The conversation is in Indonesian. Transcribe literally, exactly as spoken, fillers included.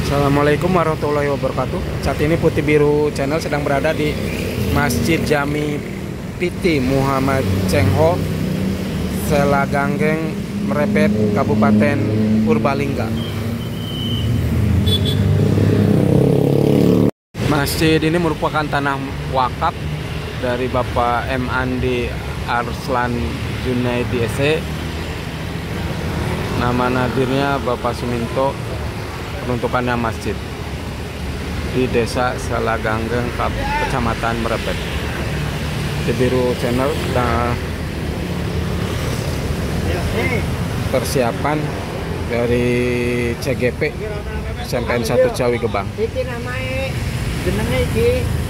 Assalamualaikum warahmatullahi wabarakatuh. Saat ini Putih Biru Channel sedang berada di Masjid Jami Piti Muhammad Cengho, Selaganggeng, Mrebet, Kabupaten Purbalingga. Masjid ini merupakan tanah wakaf dari Bapak M. Andi Arslan Junaidi S E. Nama nadirnya Bapak Suminto. Peruntukannya masjid di Desa Selaganggeng, Kecamatan Mrebet. Putih Biru Channel dan persiapan dari C G P S M P N satu Ciawi Gebang. Iki namae jenenge iki